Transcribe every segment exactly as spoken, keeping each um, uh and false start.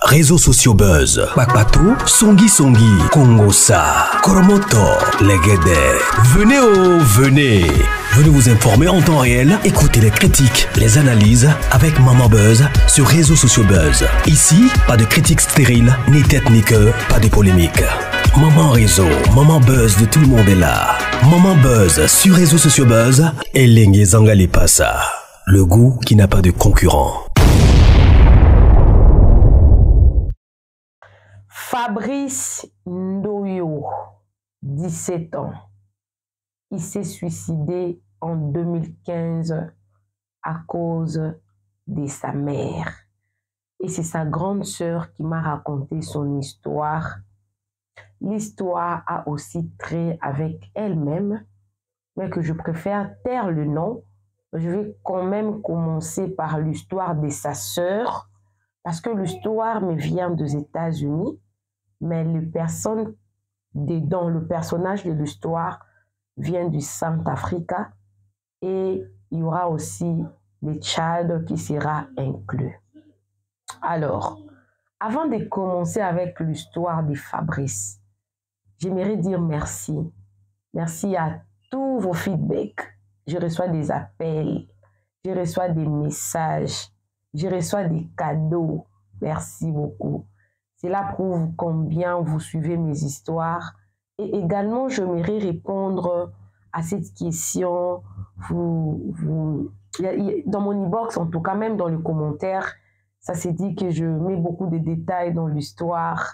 Réseaux sociaux buzz. Bakpato, Songi Songi, Kongosa, Koromoto, Legede. Venez oh, venez. Venez vous informer en temps réel. Écoutez les critiques, les analyses avec Maman Buzz sur Réseaux sociaux buzz. Ici, pas de critiques stériles, ni tête ni queue, pas de polémique. Maman Réseau, Maman Buzz de tout le monde est là. Maman Buzz sur Réseaux sociaux buzz et Lengue Zangali Passa. Le goût qui n'a pas de concurrent. Fabrice Ndoyo, dix-sept ans. Il s'est suicidé en deux mille quinze à cause de sa mère. Et c'est sa grande sœur qui m'a raconté son histoire. L'histoire a aussi trait avec elle-même, mais que je préfère taire le nom. Je vais quand même commencer par l'histoire de sa sœur, parce que l'histoire me vient des États-Unis, mais le personne dedans, le personnage de l'histoire vient du Centrafrica et il y aura aussi le Tchad qui sera inclus. Alors, avant de commencer avec l'histoire de Fabrice, j'aimerais dire merci. Merci à tous vos feedbacks. Je reçois des appels, je reçois des messages, je reçois des cadeaux. Merci beaucoup. Cela prouve combien vous suivez mes histoires. Et également, j'aimerais répondre à cette question. Vous, vous, dans mon inbox, en tout cas, même dans les commentaires, ça s'est dit que je mets beaucoup de détails dans l'histoire.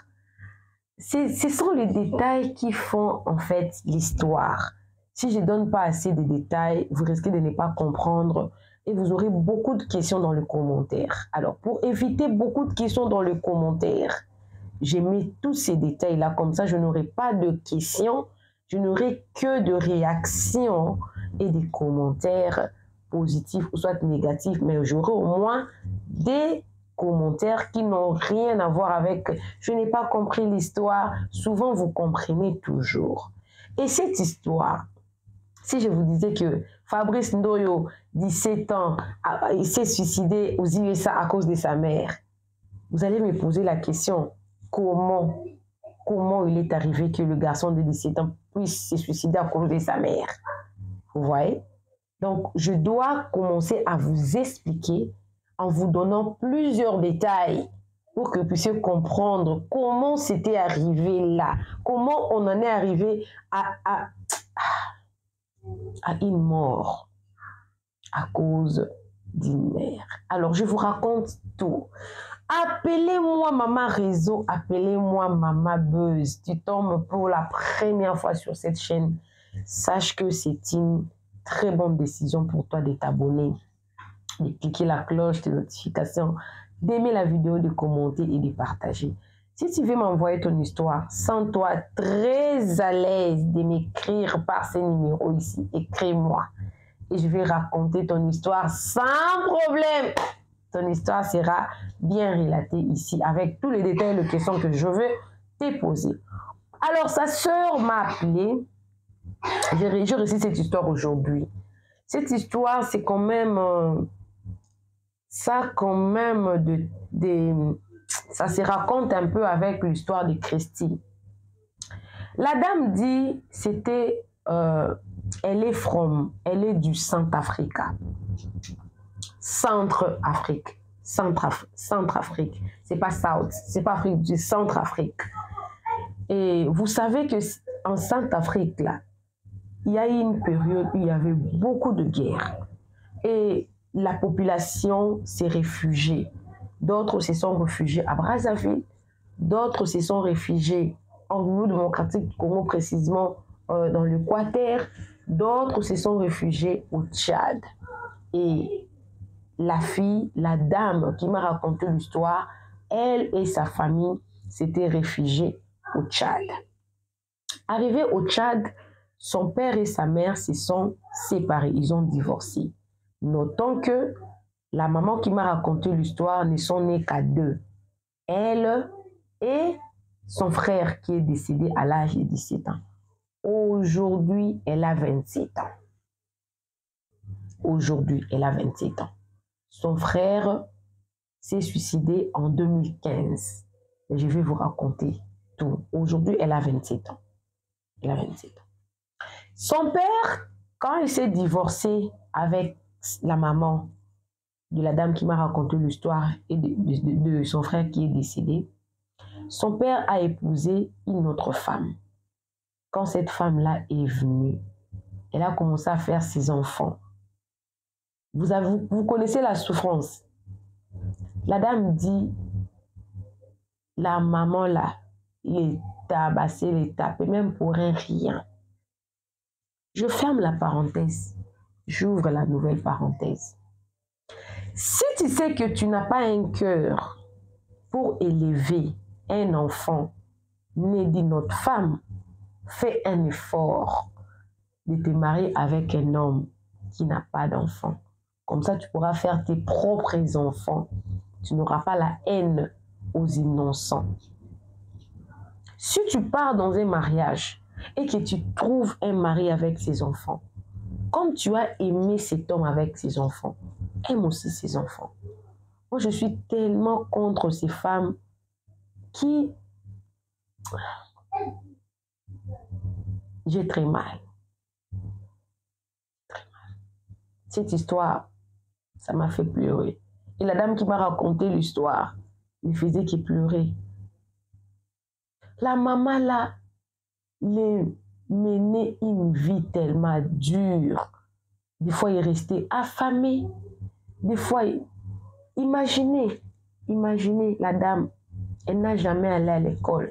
Ce sont les détails qui font, en fait, l'histoire. Si je ne donne pas assez de détails, vous risquez de ne pas comprendre et vous aurez beaucoup de questions dans les commentaires. Alors, pour éviter beaucoup de questions dans les commentaires, j'ai mis tous ces détails-là, comme ça je n'aurai pas de questions, je n'aurai que de réactions et des commentaires positifs ou soit négatifs, mais j'aurai au moins des commentaires qui n'ont rien à voir avec « je n'ai pas compris l'histoire ». Souvent, vous comprenez toujours. Et cette histoire, si je vous disais que Fabrice Ndoyo, dix-sept ans, il s'est suicidé aux U S A à cause de sa mère, vous allez me poser la question. Comment, comment il est arrivé que le garçon de dix-sept ans puisse se suicider à cause de sa mère? Vous voyez? Donc, je dois commencer à vous expliquer en vous donnant plusieurs détails pour que vous puissiez comprendre comment c'était arrivé là, comment on en est arrivé à, à, à une mort à cause d'une mère. Alors, je vous raconte tout. Appelez-moi Maman Réseau, appelez-moi Maman Buzz. Tu tombes pour la première fois sur cette chaîne. Sache que c'est une très bonne décision pour toi de t'abonner, de cliquer la cloche de notification, d'aimer la vidéo, de commenter et de partager. Si tu veux m'envoyer ton histoire, sens-toi très à l'aise de m'écrire par ces numéros ici. Écris-moi et je vais raconter ton histoire sans problème. Ton histoire sera bien relatée ici avec tous les détails et les questions que je veux te poser. Alors, sa sœur m'a appelé. J'ai réussi cette histoire aujourd'hui. Cette histoire, c'est quand même... Euh, ça, quand même, de, de, ça se raconte un peu avec l'histoire de Christy. La dame dit, c'était... Euh, elle est from, elle est du Centrafrica. Centre-Afrique. Centre-Afrique. C'est pas South, c'est pas Afrique, c'est Centre-Afrique. Et vous savez que en Centrafrique, là, il y a eu une période où il y avait beaucoup de guerres. Et la population s'est réfugiée. D'autres se sont réfugiés à Brazzaville. D'autres se sont réfugiés en République démocratique du Congo, précisément euh, dans l'Équateur. D'autres se sont réfugiés au Tchad. Et la fille, la dame qui m'a raconté l'histoire, elle et sa famille s'étaient réfugiés au Tchad. Arrivés au Tchad, son père et sa mère se sont séparés, ils ont divorcé. Notons que la maman qui m'a raconté l'histoire ne sont nés qu'à deux. Elle et son frère qui est décédé à l'âge de dix-sept ans. Aujourd'hui, elle a vingt-sept ans. Aujourd'hui, elle a vingt-sept ans. Son frère s'est suicidée en deux mille quinze. Et je vais vous raconter tout. Aujourd'hui, elle a vingt-sept ans. Elle a vingt-sept ans. Son père, quand il s'est divorcé avec la maman de la dame qui m'a raconté l'histoire et de, de, de, de son frère qui est décédé, son père a épousé une autre femme. Quand cette femme-là est venue, elle a commencé à faire ses enfants. Vous, avez, vous connaissez la souffrance. La dame dit, la maman là, les tabassait, les tapait, même pour un rien. Je ferme la parenthèse, j'ouvre la nouvelle parenthèse. Si tu sais que tu n'as pas un cœur pour élever un enfant né d'une autre femme, fais un effort de te marier avec un homme qui n'a pas d'enfant. Comme ça, tu pourras faire tes propres enfants. Tu n'auras pas la haine aux innocents. Si tu pars dans un mariage et que tu trouves un mari avec ses enfants, comme tu as aimé cet homme avec ses enfants, aime aussi ses enfants. Moi, je suis tellement contre ces femmes qui... J'ai très mal. Très mal. Cette histoire, ça m'a fait pleurer. Et la dame qui m'a raconté l'histoire, il faisait qu'il pleurait. La maman là, les menait une vie tellement dure. Des fois, il restait affamé. Des fois, imaginez, imaginez la dame, elle n'a jamais allé à l'école.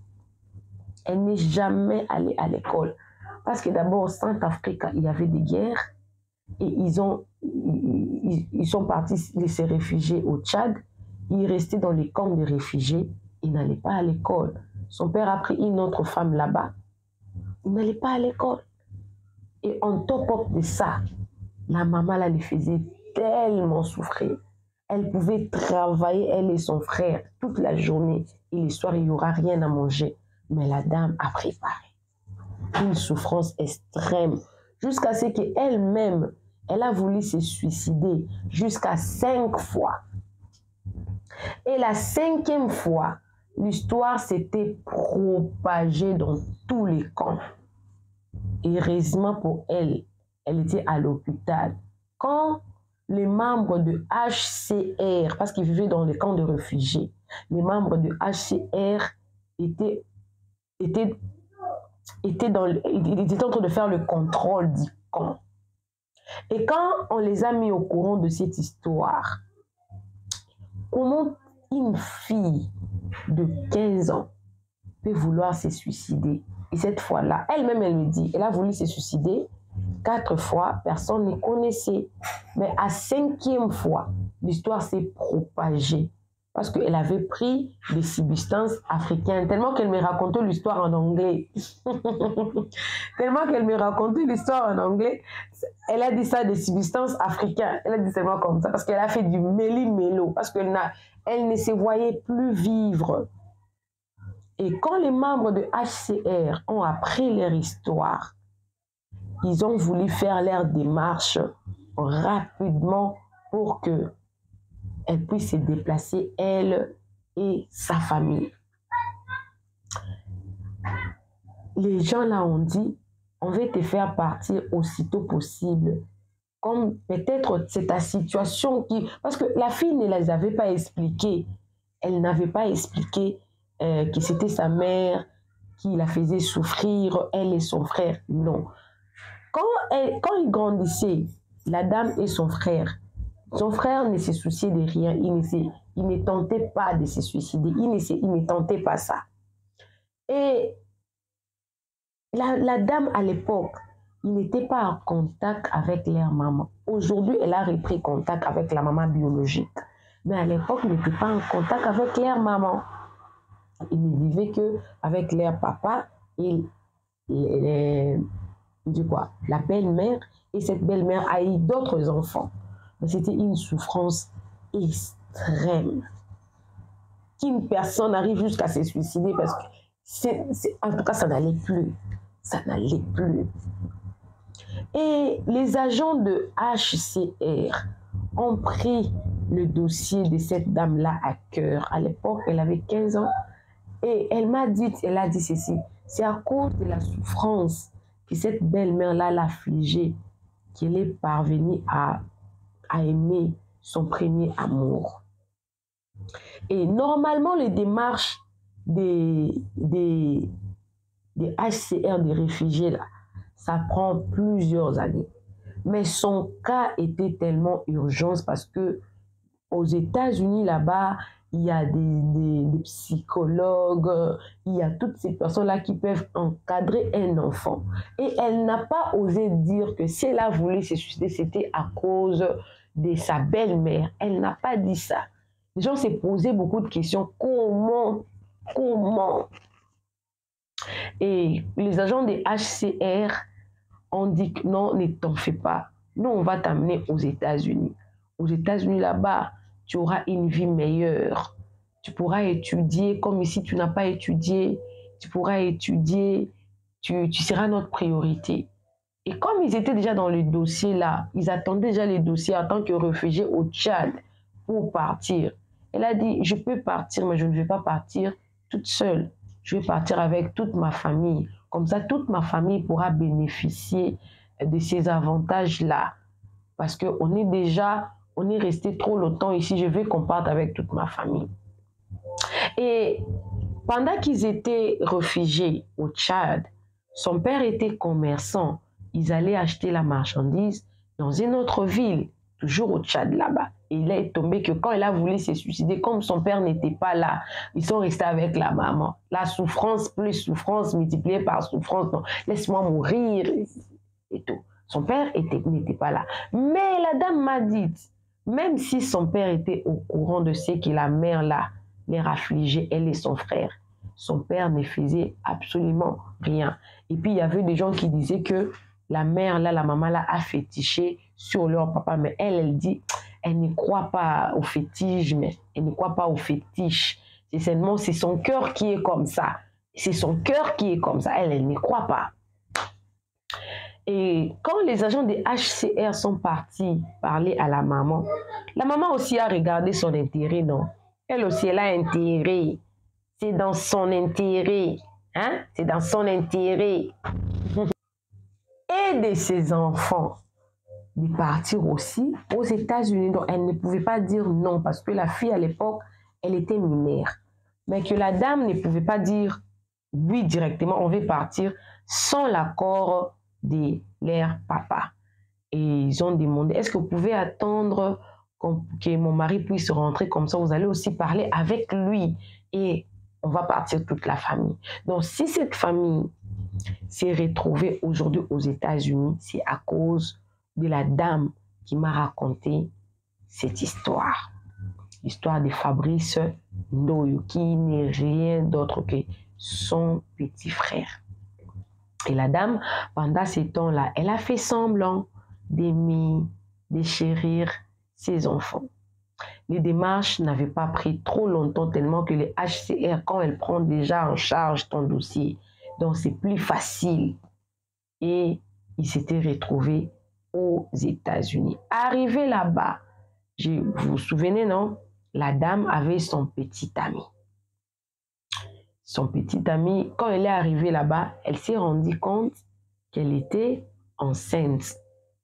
Elle n'est jamais allée à l'école. Parce que d'abord, au Centrafrique, il y avait des guerres. Et ils, ont, ils, ils sont partis se réfugier au Tchad. Ils restaient dans les camps de réfugiés. Ils n'allaient pas à l'école. Son père a pris une autre femme là-bas. Il n'allait pas à l'école. Et en top de ça, la maman là, les faisait tellement souffrir. Elle pouvait travailler, elle et son frère, toute la journée. Et le soir, il n'y aura rien à manger. Mais la dame a préparé une souffrance extrême. Jusqu'à ce qu'elle-même, elle a voulu se suicider jusqu'à cinq fois. Et la cinquième fois, l'histoire s'était propagée dans tous les camps. Et heureusement pour elle, elle était à l'hôpital. Quand les membres de H C R, parce qu'ils vivaient dans les camps de réfugiés, les membres de H C R étaient, étaient, étaient, dans, étaient en train de faire le contrôle du camp. Et quand on les a mis au courant de cette histoire, comment une fille de quinze ans peut vouloir se suicider? Et cette fois-là, elle-même, elle me dit, elle a voulu se suicider quatre fois, personne ne connaissait. Mais à cinquième fois, l'histoire s'est propagée. Parce qu'elle avait pris des substances africaines, tellement qu'elle me racontait l'histoire en anglais. Tellement qu'elle me racontait l'histoire en anglais, elle a dit ça des substances africaines. Elle a dit seulement comme ça, parce qu'elle a fait du méli-mélo, parce qu'elle n'a, elle ne se voyait plus vivre. Et quand les membres de H C R ont appris leur histoire, ils ont voulu faire leur démarche rapidement pour que elle puisse se déplacer, elle et sa famille. Les gens là ont dit, on veut te faire partir aussitôt possible. Comme peut-être c'est ta situation qui... Parce que la fille ne les avait pas expliqué. Elle n'avait pas expliqué euh, que c'était sa mère qui la faisait souffrir, elle et son frère. Non. Quand, elle, quand ils grandissaient, la dame et son frère, son frère ne se souciait de rien, il ne, se, il ne tentait pas de se suicider, il ne, se, il ne tentait pas ça. Et la, la dame à l'époque, il n'était pas en contact avec leur maman. Aujourd'hui, elle a repris contact avec la maman biologique. Mais à l'époque, il n'était pas en contact avec leur maman. Il ne vivait qu'avec leur papa et les, les, du quoi, la belle-mère. Et cette belle-mère a eu d'autres enfants. C'était une souffrance extrême. Qu'une personne arrive jusqu'à se suicider parce que, c'est, c'est, en tout cas, ça n'allait plus. Ça n'allait plus. Et les agents de H C R ont pris le dossier de cette dame-là à cœur. À l'époque, elle avait quinze ans et elle m'a dit, elle a dit ceci, c'est à cause de la souffrance que cette belle-mère-là l'affligeait qu'elle est parvenue à, à aimer son premier amour. Et normalement, les démarches des, des, des H C R, des réfugiés, là, ça prend plusieurs années. Mais son cas était tellement urgent parce que aux États-Unis, là-bas, il y a des, des, des psychologues, il y a toutes ces personnes-là qui peuvent encadrer un enfant. Et elle n'a pas osé dire que si elle a voulu se suicider, c'était à cause de sa belle-mère. Elle n'a pas dit ça. Les gens s'est posé beaucoup de questions. Comment? Comment? Et les agents des H C R ont dit que non, ne t'en fais pas. Nous, on va t'amener aux États-Unis. Aux États-Unis, là-bas, tu auras une vie meilleure. Tu pourras étudier comme ici, tu n'as pas étudié. Tu pourras étudier. Tu, tu seras notre priorité. Et comme ils étaient déjà dans le dossier là, ils attendaient déjà les dossiers en tant que réfugiés au Tchad pour partir. Elle a dit, je peux partir, mais je ne vais pas partir toute seule. Je vais partir avec toute ma famille. Comme ça, toute ma famille pourra bénéficier de ces avantages-là. Parce qu'on est déjà, on est resté trop longtemps ici. Je veux qu'on parte avec toute ma famille. Et pendant qu'ils étaient réfugiés au Tchad, son père était commerçant. Ils allaient acheter la marchandise dans une autre ville, toujours au Tchad là-bas. Et il est tombé que quand il a voulu se suicider, comme son père n'était pas là, ils sont restés avec la maman. La souffrance plus souffrance multipliée par souffrance. Non, laisse-moi mourir et tout. Son père n'était pas là. Mais la dame m'a dit, même si son père était au courant de ce que la mère là les affligeait, elle et son frère, son père ne faisait absolument rien. Et puis il y avait des gens qui disaient que la mère là, la maman là a fétiché sur leur papa, mais elle, elle dit, elle ne croit pas au fétiche, mais elle ne croit pas au fétiche. C'est seulement, c'est son cœur qui est comme ça. C'est son cœur qui est comme ça. Elle, elle ne croit pas. Et quand les agents des H C R sont partis parler à la maman, la maman aussi a regardé son intérêt, non? Elle aussi, elle a intérêt. C'est dans son intérêt. Hein? C'est dans son intérêt. Et de ses enfants de partir aussi aux États-Unis. Donc, elle ne pouvait pas dire non parce que la fille, à l'époque, elle était mineure. Mais que la dame ne pouvait pas dire oui directement, on veut partir sans l'accord de leur papa. Et ils ont demandé, est-ce que vous pouvez attendre que mon mari puisse rentrer comme ça, vous allez aussi parler avec lui et on va partir toute la famille. Donc, si cette famille s'est retrouvée aujourd'hui aux États-Unis, c'est à cause de la dame qui m'a raconté cette histoire. L'histoire de Fabrice Ndoyo, qui n'est rien d'autre que son petit frère. Et la dame, pendant ces temps-là, elle a fait semblant d'aimer, de chérir ses enfants. Les démarches n'avaient pas pris trop longtemps, tellement que les H C R, quand elles prennent déjà en charge ton dossier, donc c'est plus facile. Et ils s'étaient retrouvés aux États-Unis. Arrivé là-bas, vous vous souvenez, non? La dame avait son petit ami. Son petit ami, quand elle est arrivée là-bas, elle s'est rendue compte qu'elle était enceinte.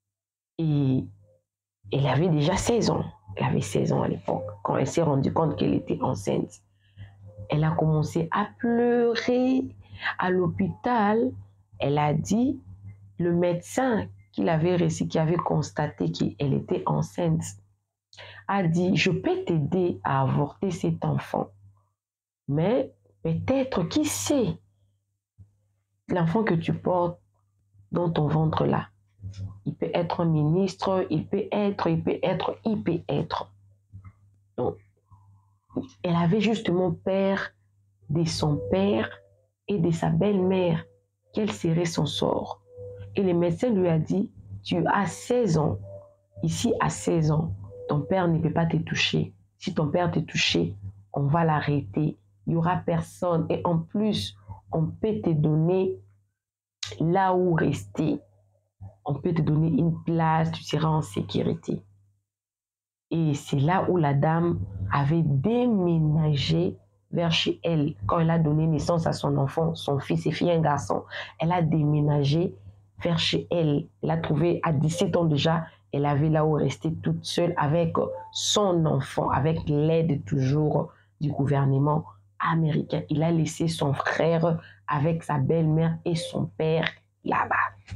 Et elle avait déjà seize ans. Elle avait seize ans à l'époque, quand elle s'est rendue compte qu'elle était enceinte. Elle a commencé à pleurer à l'hôpital. Elle a dit, le médecin qui l'avait réussi, qui avait constaté qu'elle était enceinte, a dit, je peux t'aider à avorter cet enfant. Mais peut-être, qui sait, l'enfant que tu portes dans ton ventre là, il peut être un ministre, il peut être, il peut être, il peut être. Donc, elle avait justement peur de son père et de sa belle-mère. Quel serait son sort? Et le médecin lui a dit, tu as seize ans. Ici, à seize ans, ton père ne peut pas te toucher. Si ton père te touché, on va l'arrêter. Il n'y aura personne. Et en plus, on peut te donner là où rester. On peut te donner une place, tu seras en sécurité. Et c'est là où la dame avait déménagé vers chez elle. Quand elle a donné naissance à son enfant, son fils et fille, un garçon, elle a déménagé vers chez elle. Elle a trouvé à dix-sept ans déjà, elle avait là où rester toute seule avec son enfant, avec l'aide toujours du gouvernement américain. Il a laissé son frère avec sa belle-mère et son père là-bas.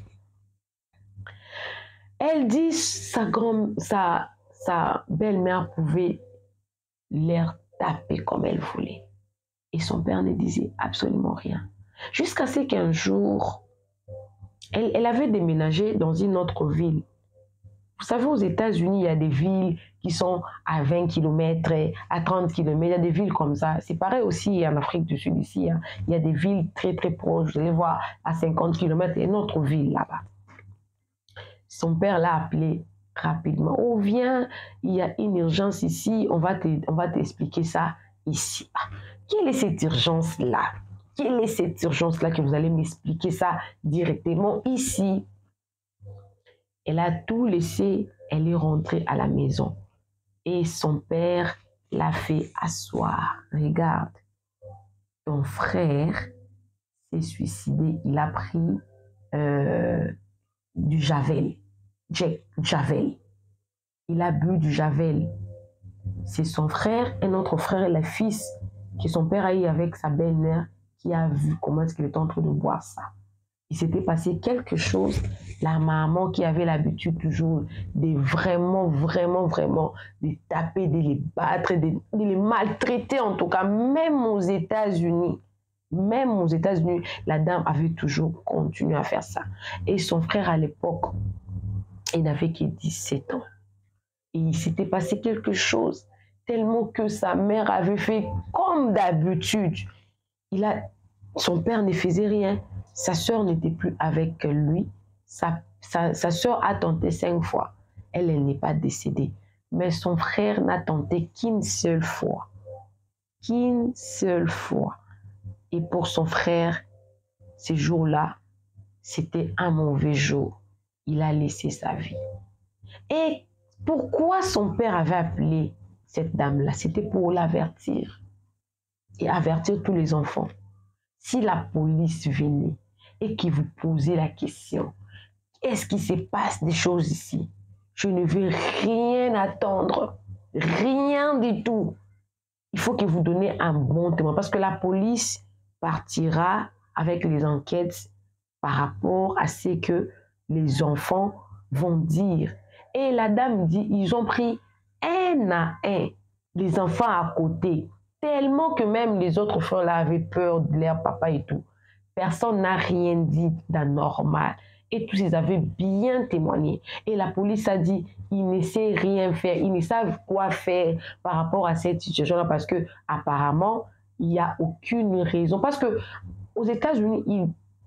Elle dit sa grand, sa, sa belle-mère pouvait l'air taper comme elle voulait. Et son père ne disait absolument rien. Jusqu'à ce qu'un jour, elle, elle avait déménagé dans une autre ville. Vous savez, aux États-Unis, il y a des villes qui sont à vingt kilomètres, à trente kilomètres. Il y a des villes comme ça. C'est pareil aussi en Afrique du Sud, ici. Hein. Il y a des villes très, très proches. Vous allez voir, à cinquante kilomètres, il y a une autre ville là-bas. Son père l'a appelé rapidement. Oh, viens, il y a une urgence ici. On va te, on va t'expliquer ça ici. Ah, quelle est cette urgence-là? Quelle est cette urgence-là que vous allez m'expliquer ça directement ici? Elle a tout laissé, elle est rentrée à la maison. Et son père l'a fait asseoir. Regarde, ton frère s'est suicidé. Il a pris euh, du Javel. Jack, Javel. Il a bu du Javel. C'est son frère, un autre frère et le fils que son père a eu avec sa belle-mère qui a vu comment est-ce qu'il était en train de boire ça. Il s'était passé quelque chose. La maman qui avait l'habitude toujours de vraiment, vraiment, vraiment de taper, de les battre, de, de les maltraiter en tout cas, même aux États-Unis. Même aux États-Unis, la dame avait toujours continué à faire ça. Et son frère à l'époque, il n'avait que dix-sept ans. Et il s'était passé quelque chose tellement que sa mère avait fait comme d'habitude. Il a, son père ne faisait rien. Sa sœur n'était plus avec lui. Sa, sa, sa sœur a tenté cinq fois. Elle, elle n'est pas décédée. Mais son frère n'a tenté qu'une seule fois. Qu'une seule fois. Et pour son frère, ces jours-là, c'était un mauvais jour. Il a laissé sa vie. Et pourquoi son père avait appelé cette dame-là? C'était pour l'avertir. Et avertir tous les enfants. Si la police venait et qu'il vous posait la question, est-ce qu'il se passe des choses ici? Je ne vais rien attendre. Rien du tout. Il faut que vous donniez un bon témoin. Parce que la police partira avec les enquêtes par rapport à ce que les enfants vont dire. Et la dame dit, ils ont pris un à un les enfants à côté. Tellement que même les autres frères là avaient peur de leur papa et tout. Personne n'a rien dit d'anormal. Et tous ils avaient bien témoigné. Et la police a dit, ils ne savent rien faire. Ils ne savent quoi faire par rapport à cette situation-là. Parce que apparemment, il n'y a aucune raison. Parce que aux États-Unis, ils,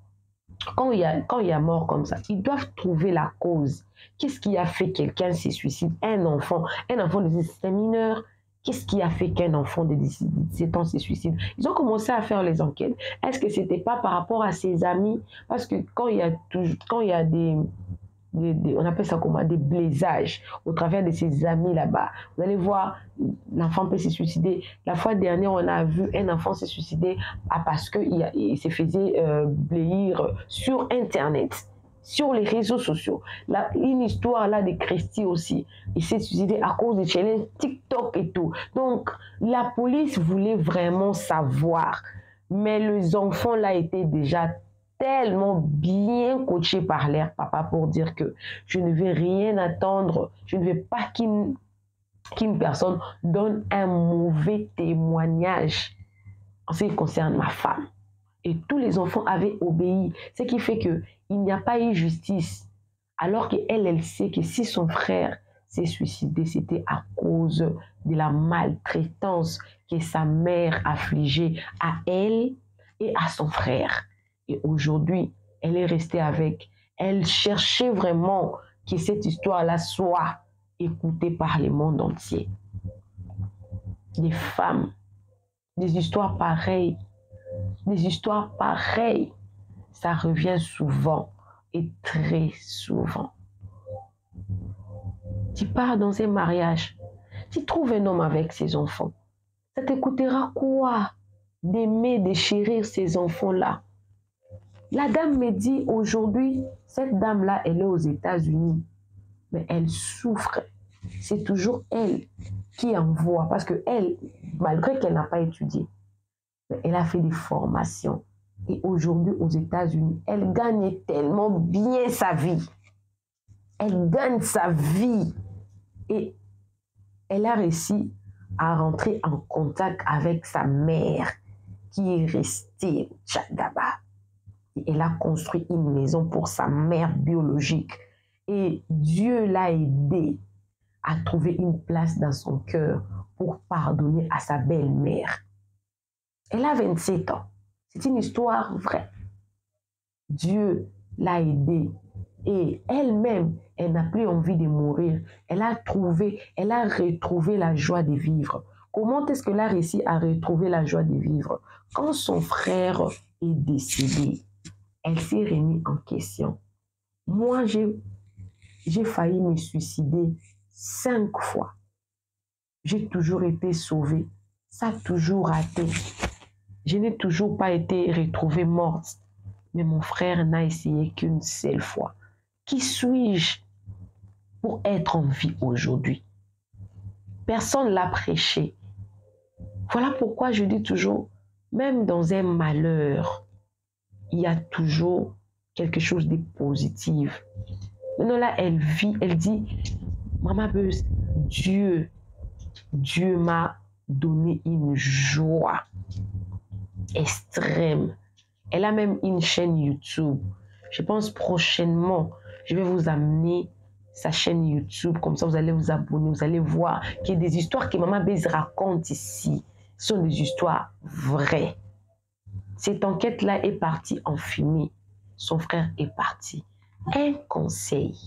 quand il y a, quand il y a mort comme ça, ils doivent trouver la cause. Qu'est-ce qui a fait quelqu'un se suicide? Un enfant. Un enfant de dix-sept mineurs. Qu'est-ce qui a fait qu'un enfant de dix-sept ans se suicide? Ils ont commencé à faire les enquêtes. Est-ce que ce n'était pas par rapport à ses amis? Parce que quand il y a, toujours, quand il y a des, des, des, on appelle ça comment, des blessages au travers de ses amis là-bas, vous allez voir, l'enfant peut se suicider. La fois dernière, on a vu un enfant se suicider parce qu'il il se faisait euh, blesser sur Internet. Sur les réseaux sociaux. Là, une histoire là de Christy aussi. Il s'est suicidé à cause des challenges TikTok et tout. Donc, la police voulait vraiment savoir. Mais les enfants là étaient déjà tellement bien coachés par leur papa pour dire que je ne vais rien attendre. Je ne vais pas qu'une qu'une personne donne un mauvais témoignage en ce qui concerne ma femme. Et tous les enfants avaient obéi. Ce qui fait que il n'y a pas eu justice. Alors qu'elle, elle sait que si son frère s'est suicidé, c'était à cause de la maltraitance que sa mère affligeait à elle et à son frère. Et aujourd'hui, elle est restée avec. Elle cherchait vraiment que cette histoire-là soit écoutée par le monde entier. Des femmes, des histoires pareilles, des histoires pareilles. Ça revient souvent et très souvent. Tu pars dans un mariage, Tu trouves un homme avec ses enfants. Ça te coûtera quoi d'aimer, de chérir ces enfants-là? La dame me dit aujourd'hui, cette dame-là, elle est aux États-Unis, mais elle souffre. C'est toujours elle qui envoie, parce que elle, malgré qu'elle n'a pas étudié, elle a fait des formations. Et aujourd'hui, aux États-Unis, elle gagne tellement bien sa vie. Elle gagne sa vie. Et elle a réussi à rentrer en contact avec sa mère, qui est restée Tchadaba. Elle a construit une maison pour sa mère biologique. Et Dieu l'a aidé à trouver une place dans son cœur pour pardonner à sa belle-mère. Elle a vingt-sept ans. C'est une histoire vraie. Dieu l'a aidée. Et elle-même, elle n'a plus envie de mourir. Elle a trouvé, elle a retrouvé la joie de vivre. Comment est-ce qu'elle a réussi à retrouver la joie de vivre? Quand son frère est décédé, elle s'est remise en question. Moi, j'ai j'ai failli me suicider cinq fois. J'ai toujours été sauvée. Ça a toujours raté. Je n'ai toujours pas été retrouvée morte. Mais mon frère n'a essayé qu'une seule fois. Qui suis-je pour être en vie aujourd'hui? Personne ne l'a prêché. Voilà pourquoi je dis toujours, même dans un malheur, il y a toujours quelque chose de positif. Maintenant là, elle vit, elle dit, Maman Beuse, Dieu, Dieu m'a donné une joie extrême. Elle a même une chaîne YouTube. Je pense prochainement, je vais vous amener sa chaîne YouTube. Comme ça, vous allez vous abonner, vous allez voir qu'il y a des histoires que Maman Beuse raconte ici. Ce sont des histoires vraies. Cette enquête-là est partie en fumée. Son frère est parti. Un conseil.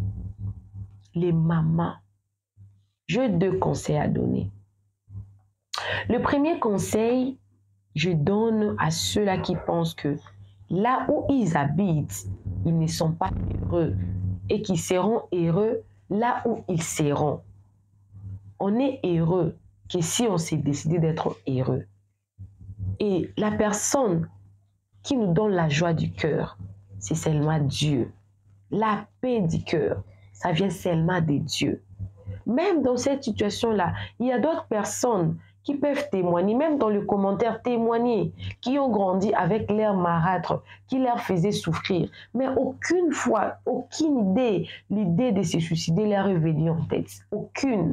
Les mamans. J'ai deux conseils à donner. Le premier conseil, je donne à ceux-là qui pensent que là où ils habitent, ils ne sont pas heureux et qui seront heureux là où ils seront. On est heureux que si on s'est décidé d'être heureux. Et la personne qui nous donne la joie du cœur, c'est seulement Dieu. La paix du cœur, ça vient seulement de Dieu. Même dans cette situation-là, il y a d'autres personnes qui peuvent témoigner, même dans les commentaires, témoigner, qui ont grandi avec l'air marâtre, qui leur faisait souffrir. Mais aucune fois, aucune idée, l'idée de se suicider leur est venue en tête. Aucune.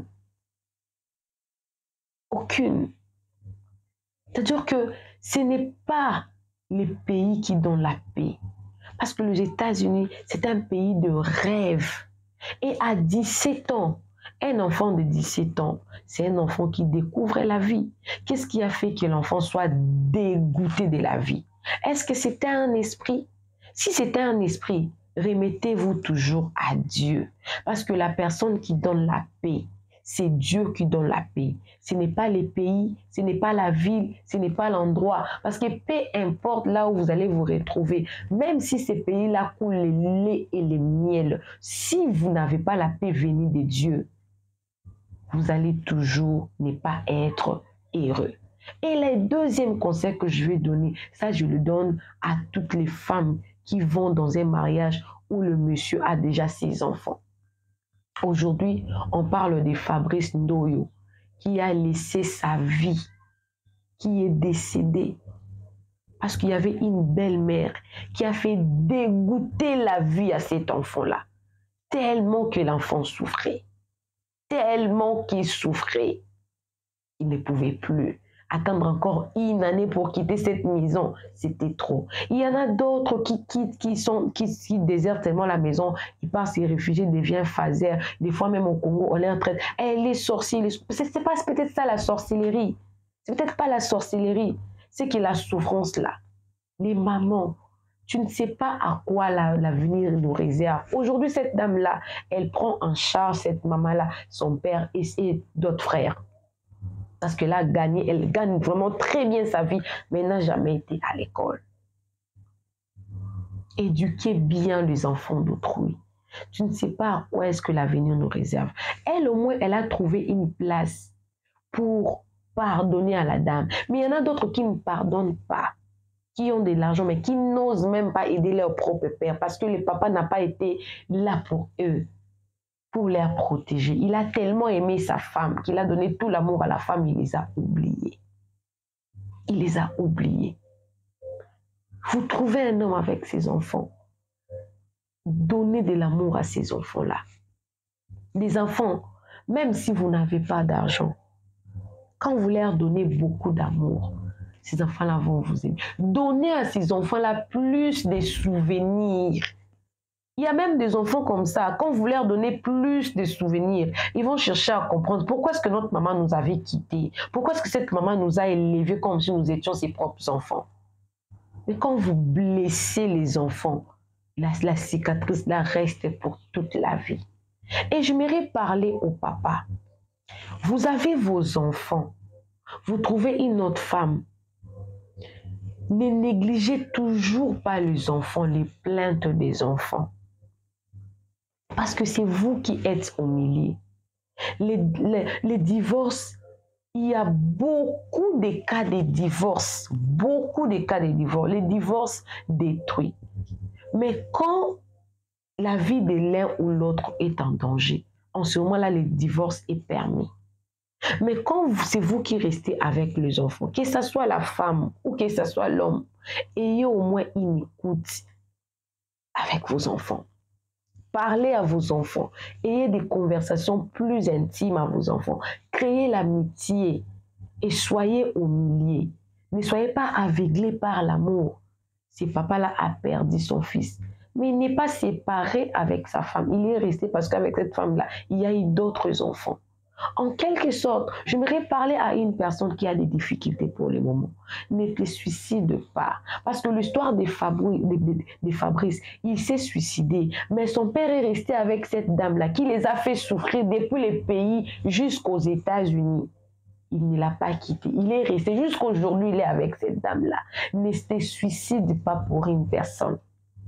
Aucune. C'est-à-dire que ce n'est pas les pays qui donnent la paix. Parce que les États-Unis, c'est un pays de rêve. Et à dix-sept ans, un enfant de dix-sept ans, c'est un enfant qui découvre la vie. Qu'est-ce qui a fait que l'enfant soit dégoûté de la vie? Est-ce que c'était un esprit? Si c'était un esprit, remettez-vous toujours à Dieu. Parce que la personne qui donne la paix, c'est Dieu qui donne la paix. Ce n'est pas les pays, ce n'est pas la ville, ce n'est pas l'endroit. Parce que peu importe là où vous allez vous retrouver, même si ces pays-là coulent le lait et le miel, si vous n'avez pas la paix venue de Dieu, vous allez toujours ne pas être heureux. Et le deuxième conseil que je vais donner, ça je le donne à toutes les femmes qui vont dans un mariage où le monsieur a déjà ses enfants. Aujourd'hui, on parle de Fabrice Ndoyo, qui a laissé sa vie, qui est décédé parce qu'il y avait une belle-mère qui a fait dégoûter la vie à cet enfant-là, tellement que l'enfant souffrait, tellement qu'il souffrait. Il ne pouvait plus attendre encore une année pour quitter cette maison, c'était trop. Il y en a d'autres qui quittent, qui sont, qui, qui désertent tellement la maison, ils partent se réfugier, deviennent phasers. Des fois même au Congo, on les entraîne. Eh, les sorciers, c'est pas peut-être ça la sorcellerie. C'est peut-être pas la sorcellerie, c'est que la souffrance là. Les mamans, tu ne sais pas à quoi l'avenir nous réserve. Aujourd'hui, cette dame-là, elle prend en charge cette maman-là, son père et, et d'autres frères. Parce que là, gagner, elle gagne vraiment très bien sa vie, mais n'a jamais été à l'école. Éduquez bien les enfants d'autrui. Tu ne sais pas à quoi est-ce que l'avenir nous réserve. Elle, au moins, elle a trouvé une place pour pardonner à la dame. Mais il y en a d'autres qui ne pardonnent pas, qui ont de l'argent, mais qui n'osent même pas aider leur propre père parce que le papa n'a pas été là pour eux, pour les protéger. Il a tellement aimé sa femme qu'il a donné tout l'amour à la femme, il les a oubliés. Il les a oubliés. Vous trouvez un homme avec ses enfants. Donnez de l'amour à ces enfants-là. Des enfants, même si vous n'avez pas d'argent, quand vous leur donnez beaucoup d'amour, ces enfants-là vont vous aimer. Donnez à ces enfants-là plus de souvenirs. Il y a même des enfants comme ça, quand vous leur donnez plus de souvenirs, ils vont chercher à comprendre pourquoi est-ce que notre maman nous avait quittés, pourquoi est-ce que cette maman nous a élevés comme si nous étions ses propres enfants. Mais quand vous blessez les enfants, la, la cicatrice là reste pour toute la vie. Et j'aimerais parler au papa. Vous avez vos enfants, vous trouvez une autre femme. Ne négligez toujours pas les enfants, les plaintes des enfants. Parce que c'est vous qui êtes au milieu. Les, les, les divorces, il y a beaucoup de cas de divorce. Beaucoup de cas de divorce. Les divorces détruisent. Mais quand la vie de l'un ou l'autre est en danger, en ce moment-là, le divorce est permis. Mais quand c'est vous qui restez avec les enfants, que ce soit la femme ou que ce soit l'homme, ayez au moins une écoute avec vos enfants. Parlez à vos enfants. Ayez des conversations plus intimes à vos enfants. Créez l'amitié et soyez au milieu. Ne soyez pas aveuglés par l'amour. Ce papa-là a perdu son fils. Mais il n'est pas séparé avec sa femme. Il est resté parce qu'avec cette femme-là, il y a eu d'autres enfants. En quelque sorte, j'aimerais parler à une personne qui a des difficultés pour le moment. Ne te suicide pas. Parce que l'histoire de Fabrice, de, de, de Fabrice, il s'est suicidé. Mais son père est resté avec cette dame-là qui les a fait souffrir depuis le pays jusqu'aux États-Unis. Il ne l'a pas quitté. Il est resté jusqu'aujourd'hui, il est avec cette dame-là. Ne te suicide pas pour une personne.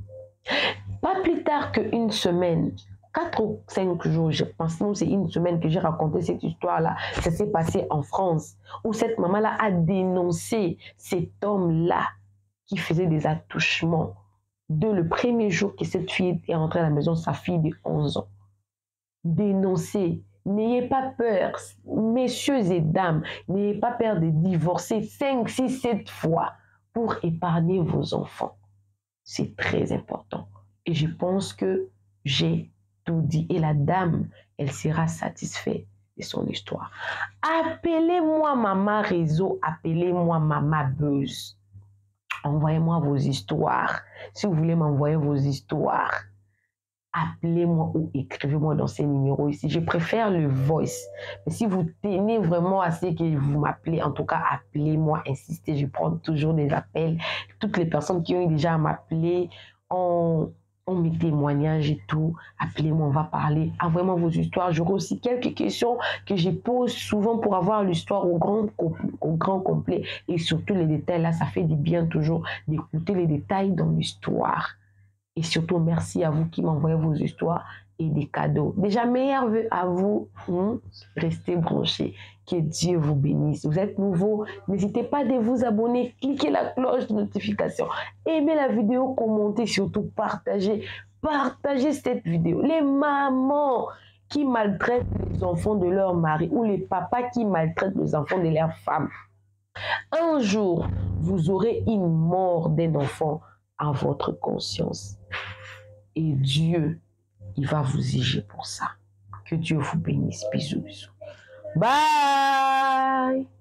Pas plus tard qu'une semaine, quatre ou cinq jours, je pense, non, c'est une semaine que j'ai raconté cette histoire-là. Ça s'est passé en France, où cette maman-là a dénoncé cet homme-là qui faisait des attouchements de le premier jour que cette fille est rentrée à la maison, sa fille de onze ans. Dénoncé. N'ayez pas peur, messieurs et dames, n'ayez pas peur de divorcer cinq, six, sept fois pour épargner vos enfants. C'est très important. Et je pense que j'ai tout dit. Et la dame, elle sera satisfaite de son histoire. Appelez-moi Maman Réseau, appelez-moi Maman Buzz. Envoyez-moi vos histoires. Si vous voulez m'envoyer vos histoires, appelez-moi ou écrivez-moi dans ces numéros ici. Je préfère le voice. Mais si vous tenez vraiment à ce que vous m'appelez, en tout cas, appelez-moi, insistez. Je prends toujours des appels. Toutes les personnes qui ont eu déjà à m'appeler ont, ont mes témoignages et tout. Appelez-moi, on va parler. Envoyez-moi vos histoires. J'aurai aussi quelques questions que je pose souvent pour avoir l'histoire au grand, au grand complet. Et surtout les détails. Là, ça fait du bien toujours d'écouter les détails dans l'histoire. Et surtout, merci à vous qui m'envoyez vos histoires et des cadeaux. Déjà, meilleurs vœux à vous. Hein? Restez branchés. Que Dieu vous bénisse. Vous êtes nouveau, n'hésitez pas de vous abonner. Cliquez la cloche de notification. Aimez la vidéo, commentez, surtout partagez. Partagez cette vidéo. Les mamans qui maltraitent les enfants de leur mari ou les papas qui maltraitent les enfants de leur femme. Un jour, vous aurez une mort d'un enfant à votre conscience. Et Dieu, il va vous juger pour ça. Que Dieu vous bénisse. Bisous, bisous. Bye!